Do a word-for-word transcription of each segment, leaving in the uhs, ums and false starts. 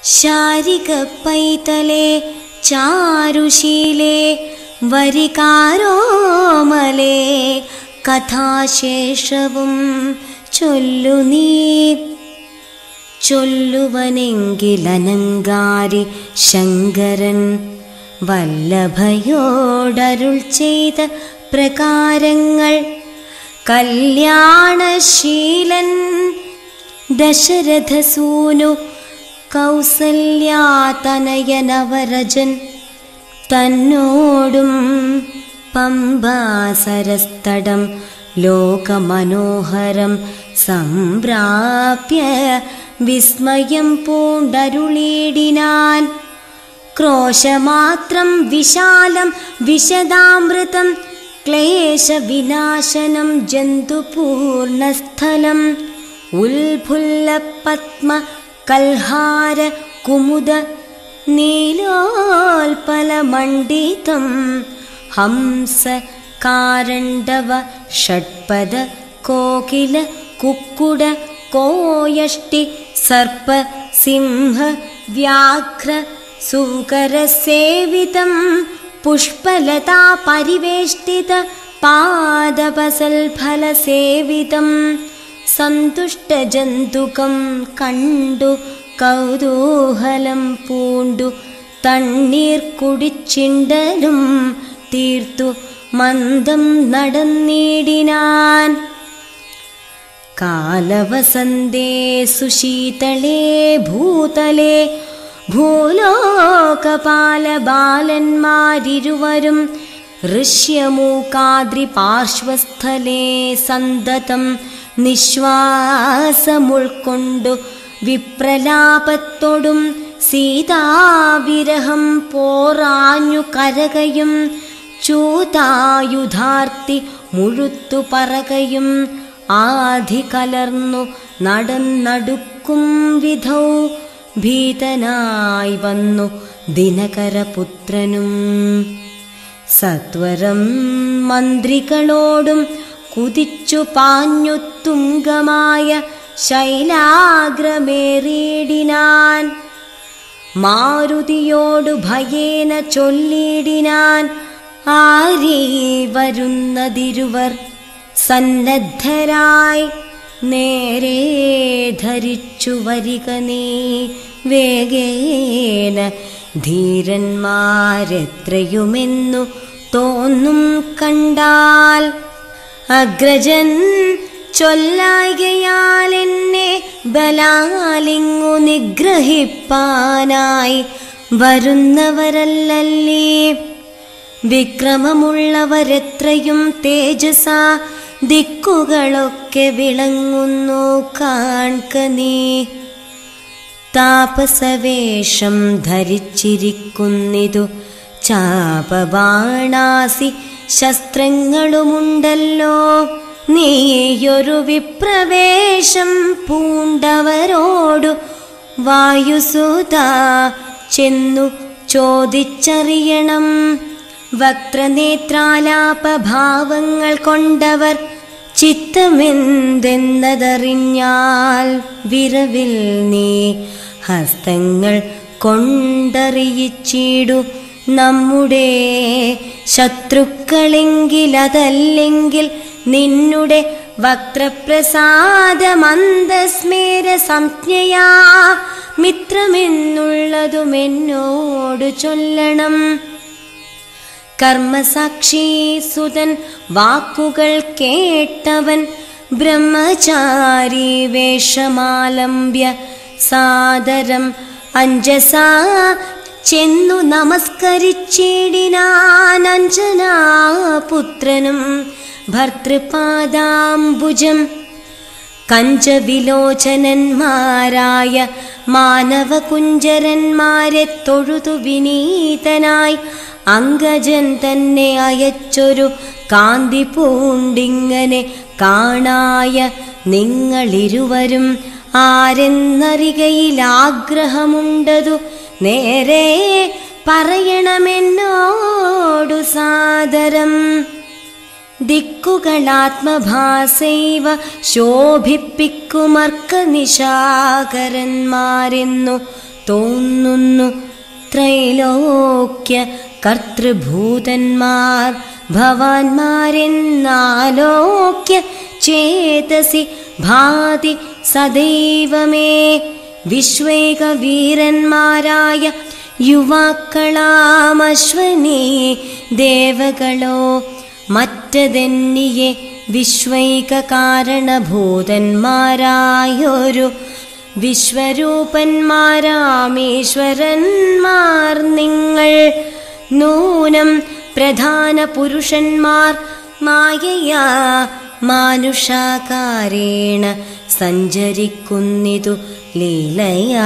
ശാരിക പൈതലേ ചാരുശീലേ വരികാരോമലേ കഥാശേഷവും ചൊല്ലു നീ. ചൊല്ലുവനെങ്കിലനങ്കാരി ശങ്കരൻ വല്ലഭയോടരുൾ ചെയ്ത പ്രകാരങ്ങൾ. കല്യാണശീലൻ ദശരഥസൂനു കൗസല്യാതനയനവരജൻ തന്നോടും പമ്പാസരസ്തടം ലോകമനോഹരം സംപ്രാപ്യ വിസ്മയം പൂണ്ടരുളീടിനാൻ. ക്രോശമാത്രം വിശാലം വിശദാമൃതം ക്ലേശവിനാശനം ജന്തുപൂർണസ്ഥലം. ഉൽഫുല്ലപത്മ കൽഹാര കുമുദ നീലോൽപലമണ്ഡിതം ഹംസ കാരണ്ഡവ ഷഡ്പദ കോകില കുക്കുട കോയഷ്ടി സർപ്പ സിംഹ വ്യാഘ്ര സൂകരസേവിതം പുഷ്പലതാ പരിവേഷ്ടിത പാദപസൽഫലസേവിതം. സന്തുഷ്ടജന്തുകം കണ്ടു കൗതൂഹലം പൂണ്ടു തണ്ണീർ കുടിച്ചിണ്ടലും തീർത്തു മന്ദം നടന്നിടിനാൻ. കാലവസന്തേ സുശീതളേ ഭൂതലേ ഭൂലോകപാലബാലന്മാരിരുവരും ഋഷ്യമൂകാദ്രി പാർശ്വസ്ഥലേ സന്തതം നിശ്വാസമുൾക്കൊണ്ടു വിപ്രലാപത്തോടും സീതാവിരഹം പോറാഞ്ഞു കരകയും ചൂതായുധാർത്തി മുഴുത്തു പറകയും ആധി കലർന്നു നടന്നടുക്കും വിധൗ ഭീതനായി വന്നു ദിനകരപുത്രനും. സത്വരം മന്ത്രികളോടും കുതിച്ചു പാഞ്ഞു തുംഗമായ ശൈലാഗ്രമേറിയിടിനാൻ. മാരുതിയോടു ഭയേന ചൊല്ലിയിടിനാൻ, ആരീ വരുന്നതിരുവർ സന്നദ്ധരായി നേരെ ധരിച്ചു വരിക നീ വേഗേന. ധീരന്മാരെത്രയുമെന്നു തോന്നും കണ്ടാൽ അഗ്രജൻ ചൊല്ലായികയാൽ എന്നെ ബലാലിങ്ങു നിഗ്രഹിപ്പാനായി വരുന്നവരല്ലല്ലേ. വിക്രമമുള്ളവരെത്രയും തേജസ ദിക്കുകളൊക്കെ വിളങ്ങുന്നു കാൺക നീ. താപസവേഷം ധരിച്ചിരിക്കുന്നിതു ചാപബാണാസി ശസ്ത്രങ്ങളുമുണ്ടല്ലോ. നീയൊരു വിപ്രവേശം പൂണ്ടവരോടു വായുസുത ചെന്നു ചോദിച്ചറിയണം. വക്രനേത്രാലാപഭാവങ്ങൾ കൊണ്ടവർ ചിത്തമെന്തെന്നതറിഞ്ഞാൽ വിരവിൽ നീ ഹസ്തങ്ങൾ കൊണ്ടറിയിച്ചിടു. നമ്മുടെ ശത്രുക്കളെങ്കിലതല്ലെങ്കിൽ നിന്നുടെ വക്രപ്രസാദ മന്ദസ്മേര സംജ്ഞയാ മിത്രമെന്നുള്ളതുമെന്നോടു ചൊല്ലണം. കർമ്മസാക്ഷി സുതൻ വാക്കുകൾ കേട്ടവൻ ബ്രഹ്മചാരി വേഷമാലംബ്യ സാദരം അഞ്ജസാ ചെന്നു നമസ്കരിച്ചിടിനാൻ. അഞ്ജനാപുത്രനും ഭർതൃപാദാംബുജം കഞ്ചവിലോചനന്മാരായ മാനവകുഞ്ചരന്മാരെ തൊഴുതു വിനീതനായി അങ്കജൻ തന്നെ അയച്ചൊരു കാന്തി പൂണ്ടിങ്ങനെ കാണായ നിങ്ങളിരുവരും ആരെന്നറികയിൽ ആഗ്രഹമുണ്ടതു നേരെ പറയണമെന്നോടു സാദരം. ദിക്കുകളാത്മഭാസൈവ ശോഭിപ്പിക്കുമർക്ക നിശാകരന്മാരെന്നു തോന്നുന്നു ത്രൈലോക്യ കർത്തൃഭൂതന്മാർ ഭവാന്മാരെന്നാലോക്യ ചേതസി ഭാതി സദൈവമേ. വിശ്വേക വീരന്മാരായ യുവാക്കളാമശ്വനീ ദേവകളോ മറ്റതെന്നിയെ വിശ്വൈക കാരണഭൂതന്മാരായൊരു വിശ്വരൂപന്മാരാമീശ്വരന്മാർ നിങ്ങൾ. നൂനം പ്രധാന പുരുഷന്മാർ മായയാ മാനുഷാകാരേണ സഞ്ചരിക്കുന്നിതു ലീലയാ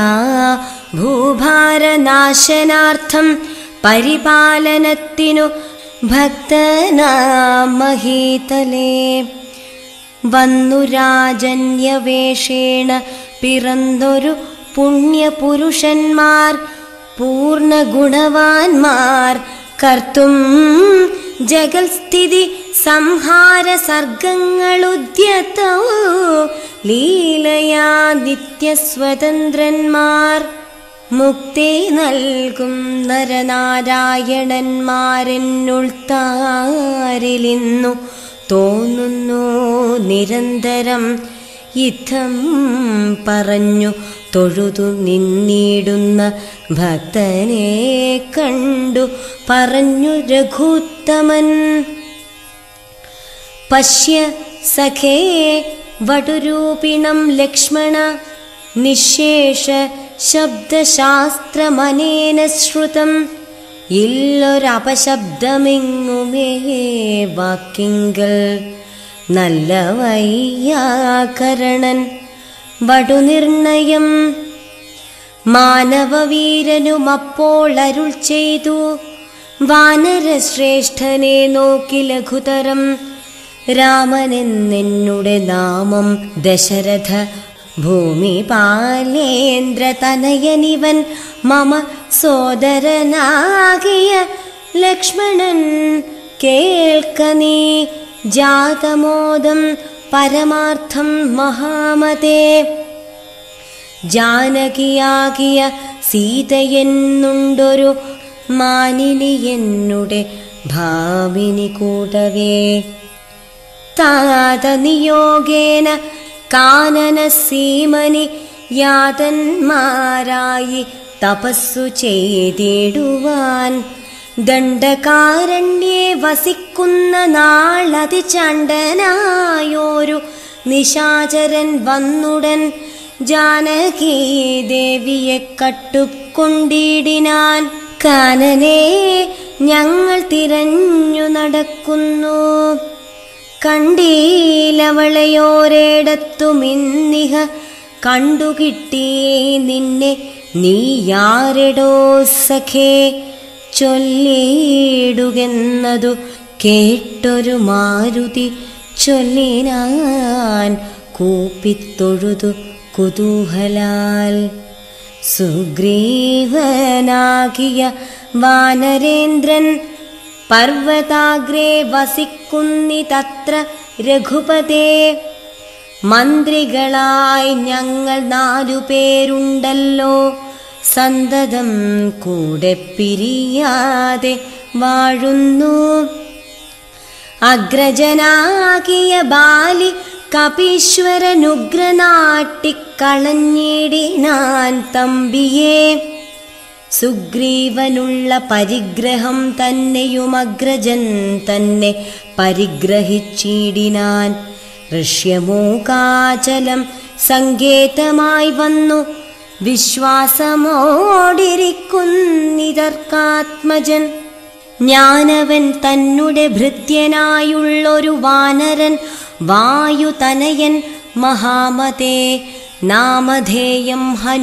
ഭൂഭാരനാശനാർത്ഥം പരിപാലനത്തിനു ഭക്തനാം മഹീതലേ. വന്നു രാജന്യവേഷേണ പിറന്നൊരു പുണ്യപുരുഷന്മാർ പൂർണ്ണഗുണവാന്മാർ കർത്തും ജഗൽസ്ഥിതി സംഹാര സർഗങ്ങളുദ്യതോ ലീലയാ നിത്യസ്വതന്ത്രന്മാർ. മുക്തി നൽകും നരനാരായണന്മാരെന്നുൾത്താരിലിന്നു തോന്നുന്നു നിരന്തരം. യുദ്ധം പറഞ്ഞു തൊഴുതു നിന്നിടുന്ന ഭക്തനെ കണ്ടു പറഞ്ഞു രഘുത്തമൻ. പശ്യ സഖേ വടുരൂപിണം ലക്ഷ്മണ നിശേഷ ശബ്ദശാസ്ത്രമനേന ശ്രുതം. ഇല്ലൊരപശബ്ദമെങ്ങുമേ വാക്കിങ്കൽ നല്ല വൈയാകരണൻ വടുനിർണയം. മാനവവീരനുമപ്പോൾ അരുൾ ചെയ്തു വാനരശ്രേഷ്ഠനെ നോക്കി ലഘുതരം. രാമനെന്നെന്നുടെ നാമം ദശരഥ ഭൂമിപാലേന്ദ്ര തനയനിവൻ മമ സോദരനാകിയ ലക്ഷ്മണൻ. കേൾക്ക നീ ജാതമോദം പരമാർത്ഥം മഹാമതേ. ജാനകിയാകിയ സീതയെന്നുണ്ടൊരു മാനിനി എന്നുടെ ഭാമിനി കൂടവേ. താത നിയോഗേന കാനന സീമനി യാതന്മാരായി തപസ്സു ചെയ്തിടുവാൻ ദണ്ഡകാരണ്യേ വസിക്കുന്ന നാളതി ചണ്ഡനായോരു നിശാചരൻ വന്നുടൻ ജാനകീ ദേവിയെ കട്ടുകൊണ്ടിടിനാൻ. കാനനെ ഞങ്ങൾ തിരഞ്ഞു നടക്കുന്നു, കണ്ടീലവളയോരേടത്തുമിന്നിഹ കണ്ടുകിട്ടി നിന്നെ നീയാരെടോ സഖേ. ചൊല്ലിടുകെന്നതു കേട്ടൊരു മാരുതി ചൊല്ലിനാൻ കൂപ്പിത്തൊഴുതു കുതൂഹലാൽ. സുഗ്രീവനാകിയ വാനരേന്ദ്രൻ പർവതാഗ്രേ വസിക്കുന്നിതത്ര രഘുപതേ. മന്ത്രികളായി ഞങ്ങൾ നാലുപേരുണ്ടല്ലോ, സന്തതം കൂടെ പിരിയാതെ വാഴുന്നു. അഗ്രജനാകിയ ബാലി കപീശ്വരനുഗ്രനാട്ടിക്കളഞ്ഞിടിനാൻ തമ്പിയെ. സുഗ്രീവനുള്ള പരിഗ്രഹം തന്നെയുമഗ്രജൻ തന്നെ പരിഗ്രഹിച്ചിടിനാൻ. ഋഷ്യമൂകാചലം സങ്കേതമായി വന്നു വിശ്വാസമോടിരിക്കുന്നിതർക്കാത്മജൻ. ഞാനവൻ തന്നുടെ ഭൃത്യനായുള്ളൊരു വാനരൻ വായുതനയൻ മഹാമതേ. നാമധേയം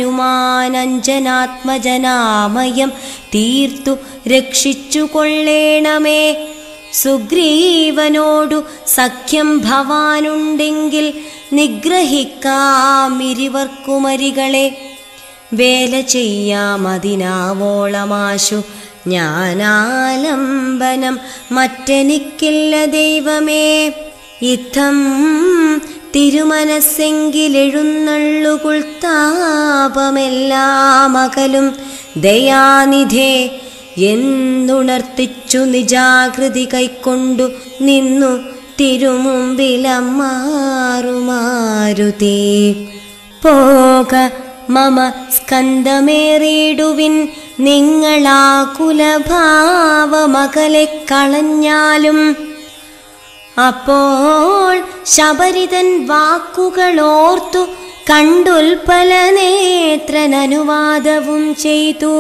ഹനുമാനഞ്ജനാത്മജനാമയം തീർത്തു രക്ഷിച്ചു കൊള്ളേണമേ. സുഗ്രീവനോടു സഖ്യം ഭവാനുണ്ടെങ്കിൽ നിഗ്രഹിക്കാമിരിവർക്കുമരികളെ. വേല ചെയ്യാമതിനാവോളമാശു ഞാനാലംബനം മറ്റെനിക്കില്ല ദൈവമേ. യുദ്ധം തിരുമനസ്സെങ്കിലെഴുന്നള്ളുകുൾത്താപമെല്ലാം അകലും ദയാനിധേ എന്നുണർത്തിച്ചു നിജാകൃതി കൈക്കൊണ്ടു നിന്നു തിരുമുമ്പിലമ്മാറുമാരുതേ. പോക മമ സ്കന്ധമേറിടുവിൻ നിങ്ങളാകുലഭാവമകലെ കളഞ്ഞാലും. അപ്പോൾ ശബരിതൻ വാക്കുകളോർത്തു കണ്ടുൽപ്പല നേത്രനനുവാദവും ചെയ്തു.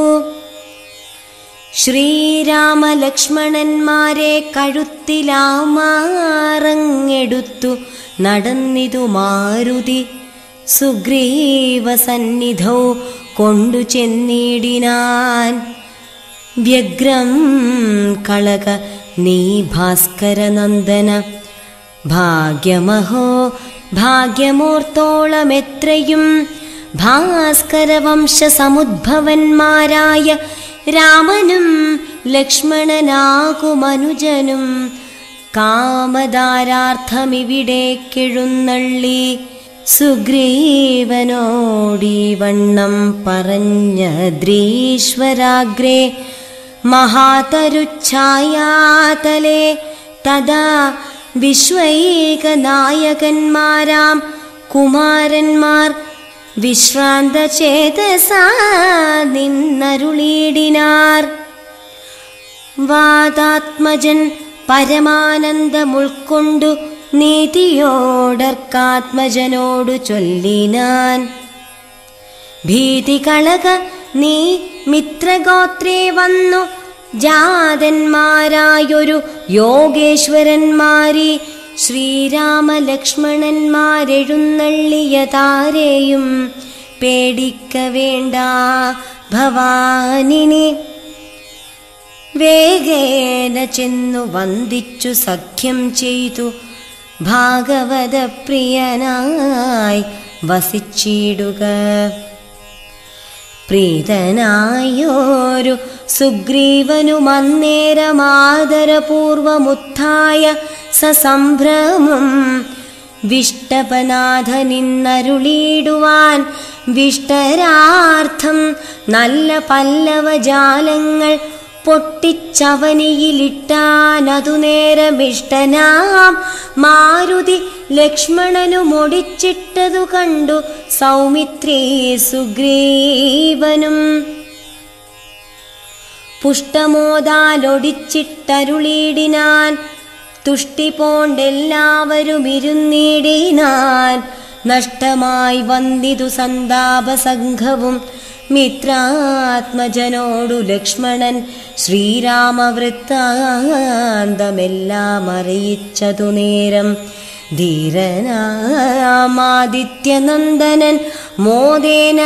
ശ്രീരാമലക്ഷ്മണന്മാരെ കഴുത്തിലാമാറങ്ങെടുത്തു നടന്നിതു മാരുതി. സുഗ്രീവസന്നിധൗ കൊണ്ടു ചെന്നിടിനാൻ. വ്യഗ്രം കളക നീ ഭാസ്കരനന്ദന, ഭാഗ്യമഹോ ഭാഗ്യമോർത്തോളമെത്രയും ഭാസ്കരവംശ സമുദ്ഭവന്മാരായ രാമനും ലക്ഷ്മണനാകുമനുജനും കാമദാരാർത്ഥമിവിടേക്കെഴുന്നള്ളി. സുഗ്രീവനോടീ വണ്ണം പറഞ്ഞദ്രീശ്വരാഗ്രേ മഹാതരുച്ഛായാതലേ. തഥാ വിശ്വൈകനായകന്മാരാം കുമാരന്മാർ വിശ്രാന്തചേതസാ നിന്നരുളീടിനാർ. വാദാത്മജൻ പരമാനന്ദമുൾക്കൊണ്ടു നീതിയോടർക്കാത്മജനോടു ചൊല്ലിനാൻ. ഭീതി കളക നീ മിത്രഗോത്രേ വന്നു ജാതന്മാരായൊരു യോഗേശ്വരന്മാരി ശ്രീരാമലക്ഷ്മണന്മാരെഴുന്നള്ളിയതാരെയും പേടിക്ക വേണ്ട ഭവാനിനി. വേഗേന ചെന്നു വന്ദിച്ചു സഖ്യം ചെയ്തു ഭാഗവത പ്രിയനായി വസിച്ചിടുക. പ്രീതനായോരു സുഗ്രീവനുമന്നേരമാദരപൂർവമുത്ഥായ സസംഭ്രമം വിഷ്ടപനാഥനിന്നരുളിടുവാൻ. വിഷ്ടരാർത്ഥം നല്ല പല്ലവജാലങ്ങൾ പൊട്ടിച്ചവനിയിലിട്ടാനതു നേരമിഷ്ടനാം മാരുതി ലക്ഷ്മണനുമൊടിച്ചിട്ടതു കണ്ടു സൗമിത്രീ സുഗ്രീവനും. പുഷ്ടമോദാലൊടിച്ചിട്ടരുളിടിനാൻ. തുഷ്ടി പോണ്ടെല്ലാവരും ഇരുന്നിടിനാൻ. നഷ്ടമായി വന്നിതു സന്താപസംഘവും. മിത്രാത്മജനോടു ലക്ഷ്മണൻ ശ്രീരാമവൃത്താന്തമെല്ലാം അറിയിച്ചതു നേരം. ധീരനാമാദിത്യനന്ദനൻ മോദേന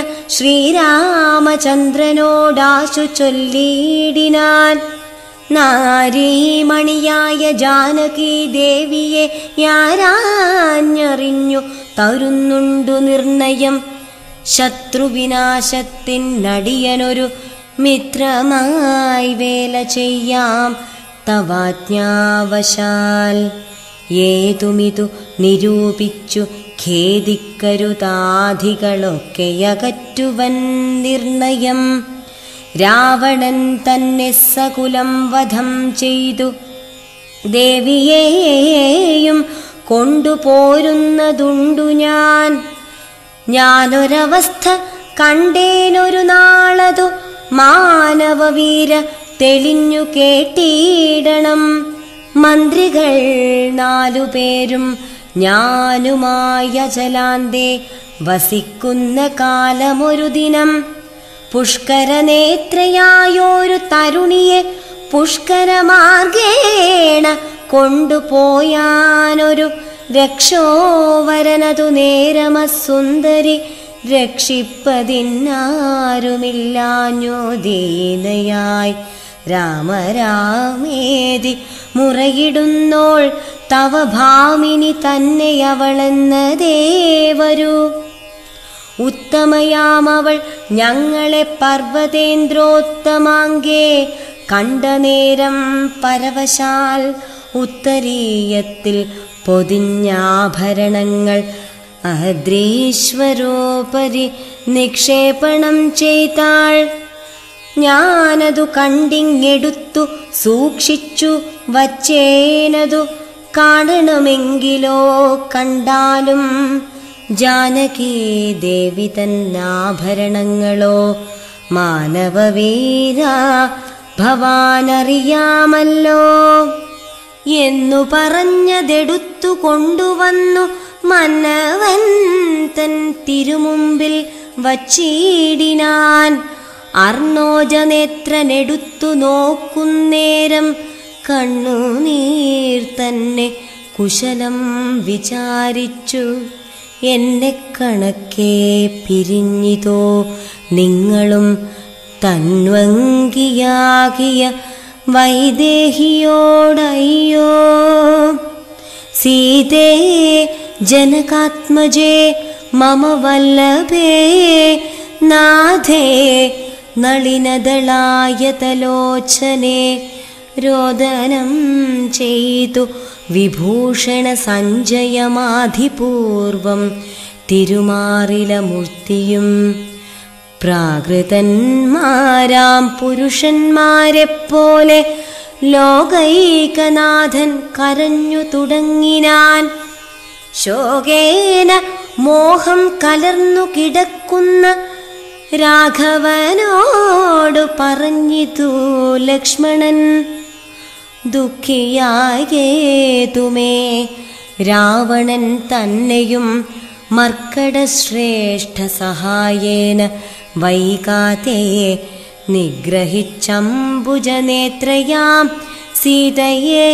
ശ്രീരാമചന്ദ്രനോടാശു ചൊല്ലിയിടിനാൻ. നാരീമണിയായ ജാനകി ദേവിയെ യാരാഞ്ഞറിഞ്ഞു തരുന്നുണ്ടു നിർണയം. ശത്രുവിനാശത്തിനടിയനൊരു മിത്രമായി വേല ചെയ്യാം തവാജ്ഞാവശാൽ. ഏതുമിതു നിരൂപിച്ചു ഖേദിക്കരുതാധികളൊക്കെയകറ്റുവൻ നിർണയം. രാവണൻ തന്നെ സകുലം വധം ചെയ്തു ദേവിയെയും കൊണ്ടുപോരുന്നതുണ്ടു ഞാൻ. ഞാനൊരവസ്ഥ കണ്ടേനൊരു നാളതു മാനവവീര തെളിഞ്ഞു കേട്ടിടണം. മന്ത്രികൾ നാലുപേരും ഞാനുമായ ജലാന്തേ വസിക്കുന്ന കാലമൊരു ദിനം. പുഷ്കരനേത്രയായൊരു തരുണിയെ പുഷ്കരമാർഗേണ കൊണ്ടുപോയാനൊരു രക്ഷോവരനതു നേരമസുന്ദരി. രക്ഷിപ്പതിന്നാരുമില്ലാഞ്ഞോ ദീനയായി രാമരാമേതി മുറയിടുന്നോൾ തവ ഭാമിനി തന്നെയവളെന്നതേവരു. ഉത്തമയാമവൾ ഞങ്ങളെ പർവ്വതേന്ദ്രോത്തമാങ്കേ കണ്ട നേരം പരവശാൽ ഉത്തരീയത്തിൽ പൊതിഞ്ഞാഭരണങ്ങൾ അദ്രീശ്വരോപരി നിക്ഷേപണം ചെയ്താൾ. ഞാനതു കണ്ടിങ്ങെടുത്തു സൂക്ഷിച്ചു വച്ചേനതു കാണണമെങ്കിലോ കണ്ടാലും ജാനകീ ദേവി തന്നാഭരണങ്ങളോ മാനവവീര ഭവാനറിയാമല്ലോ എന്നു പറഞ്ഞതെടുത്തു കൊണ്ടുവന്നു മന്നവൻ തൻ തിരുമുമ്പിൽ വച്ചിടിനാൻ. അർണോജനേത്രനെടുത്തു നോക്കുന്നേരം കണ്ണുനീർ തന്നെ കുശലം വിചാരിച്ചു. എന്നെ കണക്കെ പിരിഞ്ഞിതോ നിങ്ങളും തന്വങ്കിയാകിയ വൈദേഹിയോടയ്യോ. സീതേ ജനകാത്മജേ മമ വല്ലഭേ നാഥേ നളിനദളായതലോചനെ രോദനം ചെയ്തു വിഭൂഷണ സഞ്ജയമാധിപൂർവം തിരുമാറില മൂർത്തിയും. പ്രാകൃതന്മാരാം പുരുഷന്മാരെപ്പോലെ ലോകൈകനാഥൻ കരഞ്ഞു തുടങ്ങിനാൻ. ശോകേന മോഹം കലർന്നു കിടക്കുന്ന രാഘവനോടു പറഞ്ഞിതു ലക്ഷ്മണൻ. ദുഃഖിയാകേതുമേ രാവണൻ തന്നെയും മർക്കടശ്രേഷ്ഠ സഹായേന വൈകാതെ നിഗ്രഹിച്ചംബുജനേത്രയാം സീതയെ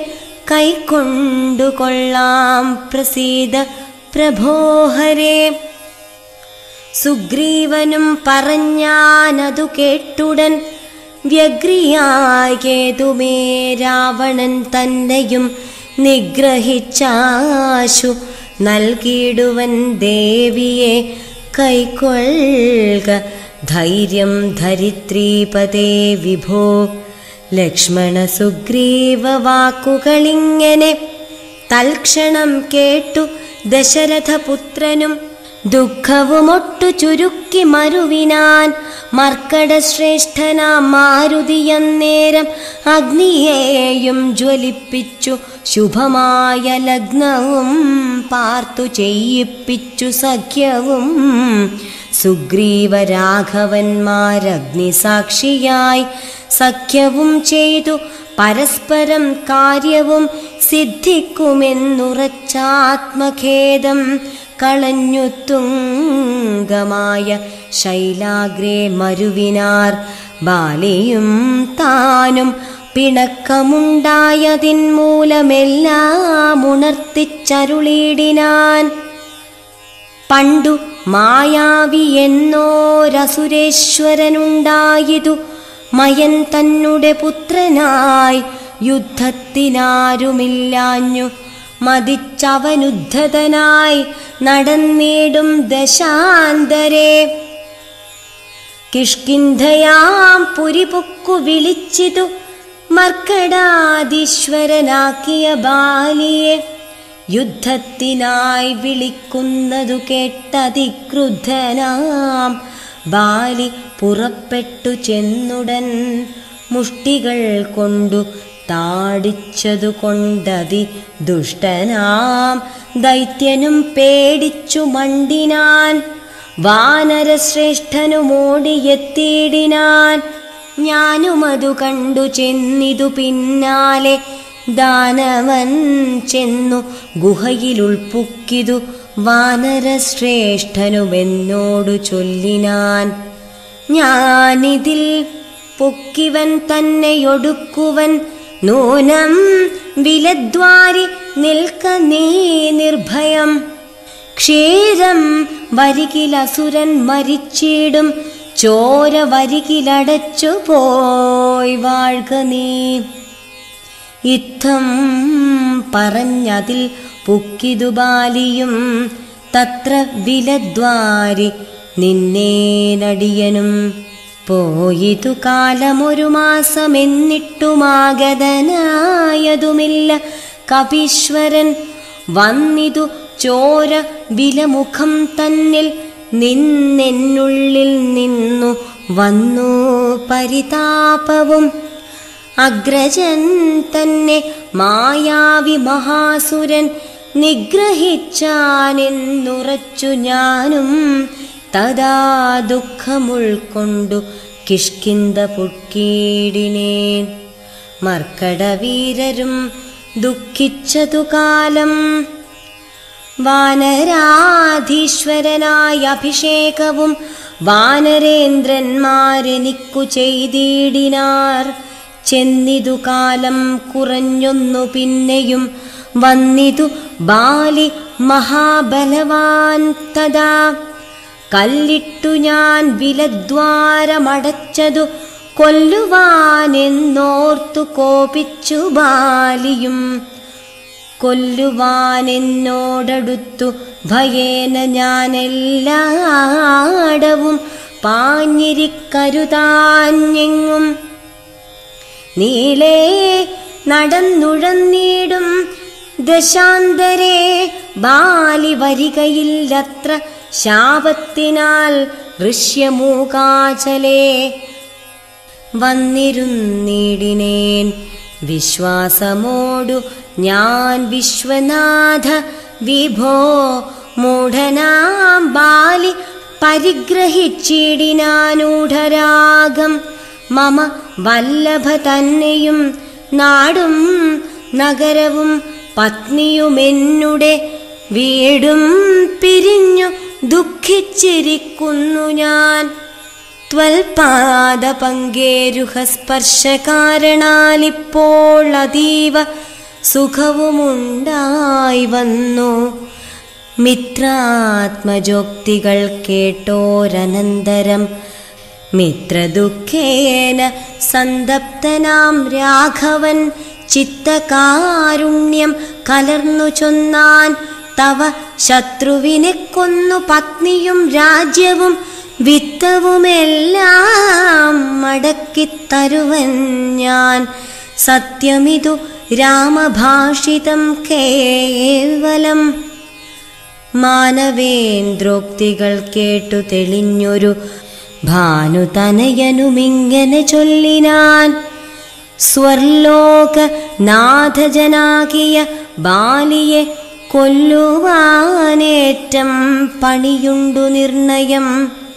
കൈക്കൊണ്ടുകൊള്ളാം. പ്രസീദ പ്രഭോഹരേ. സുഗ്രീവനും പറഞ്ഞാനതു കേട്ടുടൻ വ്യഗ്രിയാകേതുമേ രാവണൻ തന്നെയും നിഗ്രഹിച്ചാശു നൽകിയിടുവൻ ദേവിയെ കൈക്കൊള്ളുക ധൈര്യം ധരിത്രീപദേ വിഭോ. ലക്ഷ്മണ സുഗ്രീവ വാക്കുകളിങ്ങനെ തൽക്ഷണം കേട്ടു ദശരഥപുത്രനും ദുഃഖവുമൊട്ടു ചുരുക്കി മരുവിനാൻ. മർക്കടശ്രേഷ്ഠനാം മാരുതിയന്നേരം അഗ്നിയേയും ജ്വലിപ്പിച്ചു ശുഭമായ ലഗ്നവും പാർത്തു ചെയ്യിപ്പിച്ചു സഖ്യവും. സുഗ്രീവ രാഘവന്മാരഗ്നിസാക്ഷിയായി സഖ്യവും ചെയ്തു പരസ്പരം കാര്യവും സിദ്ധിക്കുമെന്നുറച്ചാത്മഖേദം കളഞ്ഞു തുംഗമായ ശൈലാഗ്രേ മരുവിനാർ. ബാലിയും താനും പിണക്കമുണ്ടായതിൻ മൂലമെല്ലാം ഉണർത്തിച്ചരുളിയിടിനാൻ. പണ്ടു മായാവി എന്നോരസുരേശ്വരനുണ്ടായിതു മയൻ തന്നെ പുത്രനായി. യുദ്ധത്തിനാരുമില്ലാഞ്ഞു മതിച്ചവനുദ്ധതനായി നടന്നിടും ദശാന്തരേ. കിഷ്കിന്ധയാം പുരിപൊക്കു വിളിച്ചിതു മർക്കടാധീശ്വരനാക്കിയ ബാലിയെ. യുദ്ധത്തിനായി വിളിക്കുന്നതു കേട്ടതിക്രുദ്ധനാം ബാലി പുറപ്പെട്ടു ചെന്നുടൻ മുഷ്ടികൾ കൊണ്ടു താടിച്ചതു കൊണ്ടതി ദുഷ്ടനാം ദൈത്യനും പേടിച്ചു മണ്ടിനാൻ. വാനരശ്രേഷ്ഠനുമോടിയെത്തിയിടിനാൻ. ഞാനുമതു കണ്ടു ചെന്നിതു പിന്നാലെ. ദാനവൻ ചെന്നു ഗുഹയിലുൾപ്പുക്കിതു വാനരശ്രേഷ്ഠനുമെന്നോടു ചൊല്ലിനാൻ. ഞാനിതിൽ പൊക്കിവൻ തന്നെയൊടുക്കുവൻ നൂനം വിലദ്വാരി നിൽക്ക നീ നിർഭയം. ക്ഷീരം വരികിലസുരൻ മരിച്ചിടും ചോര വരികിലടച്ചു പോയി വാഴ്ക നീ. ഇത്തം പറഞ്ഞതിൽ പൊക്കിതു ബാലിയും തത്ര വിലദ്വാരി നിന്നേ നടിയനും. പോയിതു കാലമൊരു മാസമെന്നിട്ടുമാഗതനായതുമില്ല കപീശ്വരൻ. വന്നിതു ചോര വിലമുഖം തന്നിൽ നിന്നെന്നുള്ളിൽ നിന്നു വന്നു പരിതാപവും. അഗ്രജൻ തന്നെ മായാവി മഹാസുരൻ നിഗ്രഹിച്ചാനെന്നുറച്ചു ഞാനും. തഥാ ദുഃഖമുൾക്കൊണ്ടു കിഷ്കിന്ധ പുൽക്കീടിനേൻ. മർക്കടവീരരും ദുഃഖിച്ചതു കാലം വാനരാധീശ്വരനായ അഭിഷേകവും വാനരേന്ദ്രന്മാരെനിക്കു ചെയ്തിടിനാർ. ചെന്നിതു കാലം കുറഞ്ഞൊന്നു പിന്നെയും വന്നിതു ബാലി മഹാബലവാൻ. തഥാ കല്ലിട്ടു ഞാൻ വിലദ്വാരമടച്ചതു കൊല്ലുവാനെന്നോർത്തു കോപിച്ചു ബാലിയും. കൊല്ലുവാനെന്നോടടുത്തു ഭയേന ഞാനെല്ലാടവും പാഞ്ഞിരിക്കരുതാഞ്ഞെങ്ങും. നീളേ നടന്നുഴന്നീടും ദശാന്തരേ ബാലി വരികയില്ലത്ര ശാപത്തിനാൽ ഋഷ്യമൂകാചലേ വന്നിരുന്നീടിനേൻ. വിശ്വാസമോടു ഞാൻ വിശ്വനാഥ വിഭോ മൂഢനാം ബാലി പരിഗ്രഹിച്ചിടിനാനൂഢരാഗം. മമ വല്ലഭ തന്നെയും നാടും നഗരവും പത്നിയുമെന്നുടെ വീടും പിരിഞ്ഞു ദുഃഖിച്ചിരിക്കുന്നു ഞാൻ. ത്വൽപാദ പങ്കേരുഹസ്പർശ കാരണാലിപ്പോൾ അതീവ സുഖവുമുണ്ടായി വന്നു. മിത്രാത്മജോക്തികൾ കേട്ടോരനന്തരം മിത്രദുഃഖേന സന്തപ്തനാം രാഘവൻ ചിത്തകാരുണ്യം കലർന്നു ചൊന്നാൻ. തവ ശത്രുവിനെ കൊന്നു പത്നിയും രാജ്യവും വിത്തവുമെല്ലാം മടക്കിത്തരുവൻ ഞാൻ. സത്യമിതു രാമഭാഷിതം കേവലം. മാനവേന്ദ്രോക്തികൾ കേട്ടു തെളിഞ്ഞൊരു ഭാനുതനയനുമിങ്ങനെ ചൊല്ലിനാൻ. സ്വർലോകനാഥജനാകിയ ബാലിയെ കൊല്ലുവാനേറ്റം പണിയുണ്ടു നിർണയം.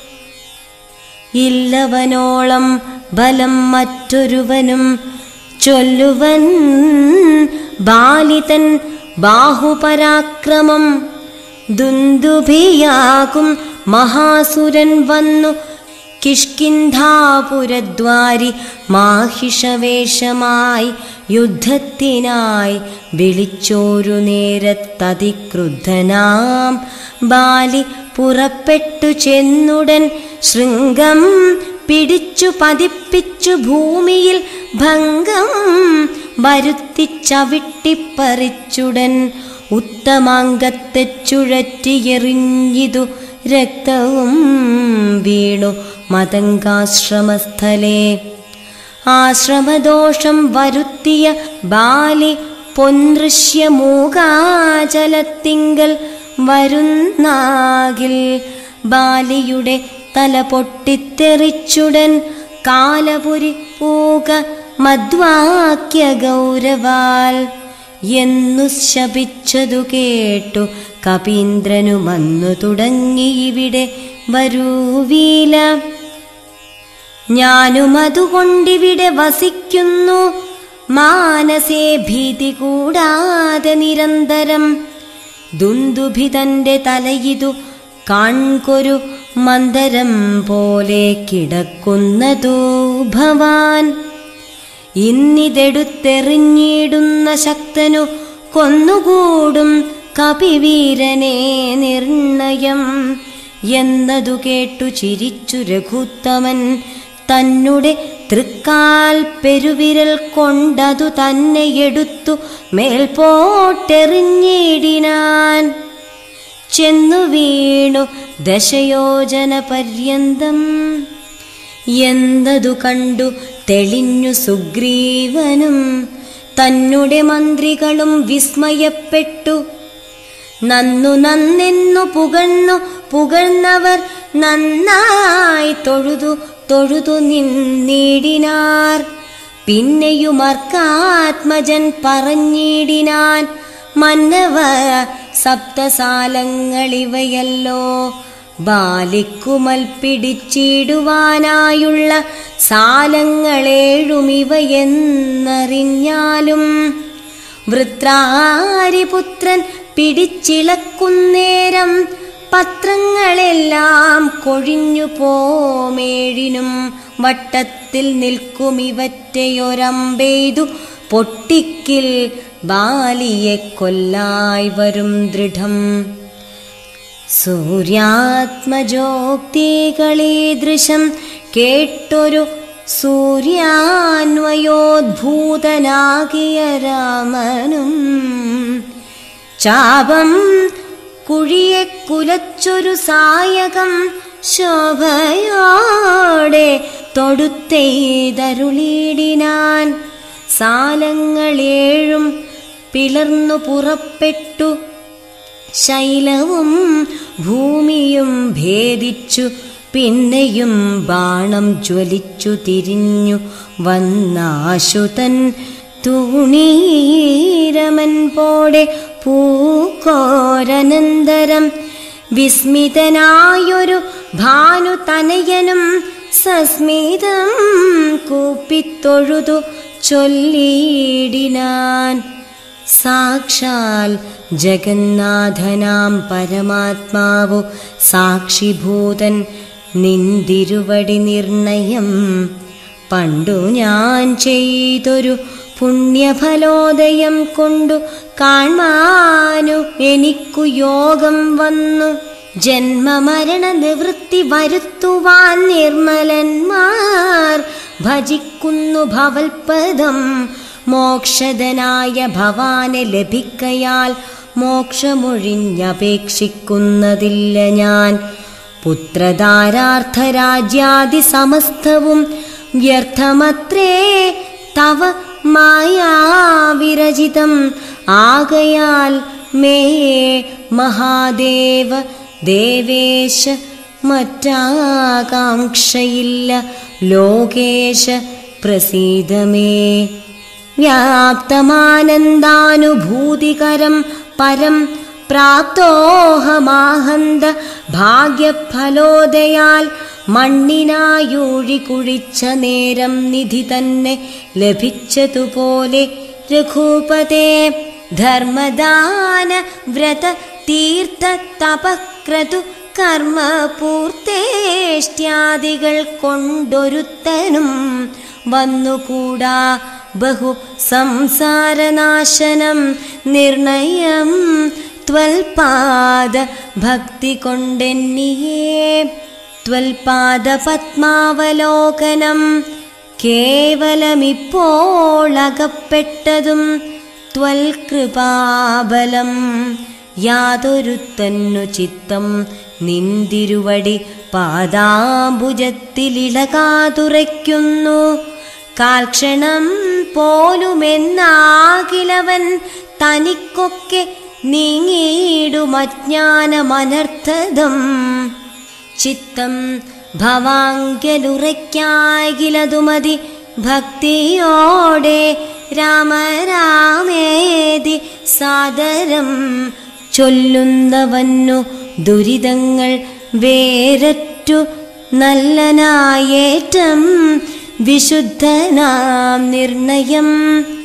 ഇല്ലവനോളം ബലം മറ്റൊരുവനും ചൊല്ലുവൻ ബാലിതൻ ബാഹുപരാക്രമം. ദുന്ദുഭിയാകും മഹാസുരൻ വന്നു കിഷ്കിന്ധാപുരദ്വാരി മാഹിഷവേഷമായി യുദ്ധത്തിനായി വിളിച്ചോരു നേരത്തതിക്രുദ്ധനാം ബാലി പുറപ്പെട്ടു ചെന്നുടൻ ശൃംഗം പിടിച്ചു പതിപ്പിച്ചു ഭൂമിയിൽ ഭംഗം വരുത്തിച്ചവിട്ടിപ്പറിച്ചുടൻ ഉത്തമാംഗത്തെ ചുഴറ്റിയെറിഞ്ഞിതു രക്തവും വീണു മതങ്കാശ്രമസ്ഥലേ. ആശ്രമദോഷം വരുത്തിയ ബാലി പൊൻദൃശ്യമൂകാചലത്തിങ്കൽ വരുന്നാകിൽ ബാലിയുടെ തല പൊട്ടിത്തെറിച്ചുടൻ കാലപുരി പൂക മദ്വാക്യ ഗൗരവാൽ എന്നു ശപിച്ചതു കേട്ടു കപീന്ദ്രനു വന്നു തുടങ്ങി ഇവിടെ വരൂവീല. ഞാനും അതുകൊണ്ടിവിടെ വസിക്കുന്നു മാനസേ ഭീതി കൂടാതെ നിരന്തരം. ദുന്ദുഭിതന്റെ തലയിതു കാൺകൊരു മന്ദരം പോലെ കിടക്കുന്നതു ഭവാൻ. ഇന്നിതെടുത്തെറിഞ്ഞിടുന്ന ശക്തനു കൊന്നുകൂടും കപിവീരനെ നിർണയം എന്നതു കേട്ടു ചിരിച്ചു രഘുത്തമൻ. തന്നുടെ തൃക്കാൽ പെരുവിരൽ കൊണ്ടതു തന്നെ എടുത്തു മേൽപോട്ടെറിഞ്ഞിടിനാൻ. ചെന്നു വീണു ദശയോജന പര്യന്തം. എന്നതു കണ്ടു തെളിഞ്ഞു സുഗ്രീവനും തന്നുടെ മന്ത്രികളും വിസ്മയപ്പെട്ടു. നന്നു നന്നെന്നു പുകഴ്ന്നു പുകഴ്ന്നവർ നന്നായി തൊഴുതു തൊഴുതു നിന്നിടിനാർ. പിന്നെയുമർക്കാത്മജൻ പറഞ്ഞിടിനാൻ, മന്നവ സപ്തസാലങ്ങളിവയല്ലോ, ബാലിക്കുമൽ പിടിച്ചിടുവാനായുള്ള സാലങ്ങളേഴുമിവയെന്നറിഞ്ഞാലും വൃത്രാരിപുത്രൻ പിടിച്ചിളക്കുന്നേരം പത്രങ്ങളെല്ലാം കൊഴിഞ്ഞു പോമേഴിനും വട്ടത്തിൽ നിൽക്കുമിവറ്റയൊരമ്പെയ്തു പൊട്ടിക്കിൽ ബാലിയെ കൊല്ലായി വരും ദൃഢം. സൂര്യാത്മജോക്തികളീദൃശം കേട്ടൊരു സൂര്യാന്വയോദ്ഭൂതനാകിയ രാമനും ചാപം കുഴിയെ കുലച്ചൊരു സായകം ശോഭയോടെ തൊടുത്തെയ്തരുളിയിടിനാൻ. സാലങ്ങളേഴും പിളർന്നു പുറപ്പെട്ടു, ശൈലവും ഭൂമിയും ഭേദിച്ചു. പിന്നെയും ബാണം ജ്വലിച്ചു തിരിഞ്ഞു വന്നാശുതൻ തൂണീരമൻ പോടെ പൂക്കോരനന്തരം വിസ്മിതനായൊരു ഭാനുതനയനും സസ്മിതം കൂപ്പിത്തൊഴുതു ചൊല്ലിയിടിനാൻ. സാക്ഷാൽ ജഗന്നാഥനാം പരമാത്മാവു സാക്ഷിഭൂതൻ നിന്തിരുവടി നിർണയം പണ്ടു ഞാൻ ചെയ്തൊരു പുണ്യഫലോദയം കൊണ്ടു കാൺമാനു എനിക്കു യോഗം വന്നു. ജന്മമരണ നിവൃത്തി വരുത്തുവാൻ നിർമ്മലന്മാർ ഭജിക്കുന്നു ഭവൽപദം. മോക്ഷദനായ ഭവാനെ ലഭിക്കയാൽ മോക്ഷമൊഴിഞ്ഞപേക്ഷിക്കുന്നതില്ല ഞാൻ. പുത്രധാരാർത്ഥരാജ്യാദി സമസ്തവും വ്യർത്ഥമത്രേ തവ മായാവിരചിതം. ആകയാൽ മേ മഹാദേവ ദേവേശ മറ്റാകാംക്ഷയില്ല ലോകേശ പ്രസീദമേ. വ്യാപ്തമാനന്ദാനുഭൂതികരം പരം പ്രാപ്തോഹമാഹന്ത ഭാഗ്യഫലോദയാൽ മണ്ണിനായൂഴി കുഴിച്ച നേരം നിധി തന്നെ ലഭിച്ചതുപോലെ രഘുപതേ. ധർമ്മദാന വ്രത തീർത്ഥ തപക്രതു കർമ്മപൂർത്തേഷ്ട്യാദികൾ കൊണ്ടൊരുത്തനും വന്നുകൂടാ ബഹു സംസാരനാശനം നിർണയം ത്വൽപാദ ഭക്തി കൊണ്ടെന്നിയേ. ത്വൽപാദ പത്മാവലോകനം കേവലമിപ്പോളകപ്പെട്ടതും ത്വൽകൃപാബലം. യാതൊരുത്തന്നു ചിത്തം നിന്തിരുവടി പാദാംബുജത്തിലിളകാതുറയ്ക്കുന്നു. കാൽക്ഷണം പോലുമെന്നാകിലവൻ തനിക്കൊക്കെ നീങ്ങിയിടുമജ്ഞാനമനർത്ഥദം. ചിത്തം ഭവാങ്കലുറയ്ക്കാകിലതുമതി ഭക്തിയോടെ രാമ രാമേതി സാദരം ചൊല്ലുന്നവന്നു ദുരിതങ്ങൾ വേരറ്റു നല്ലനായേറ്റം വിശുദ്ധനാം നിർണയം.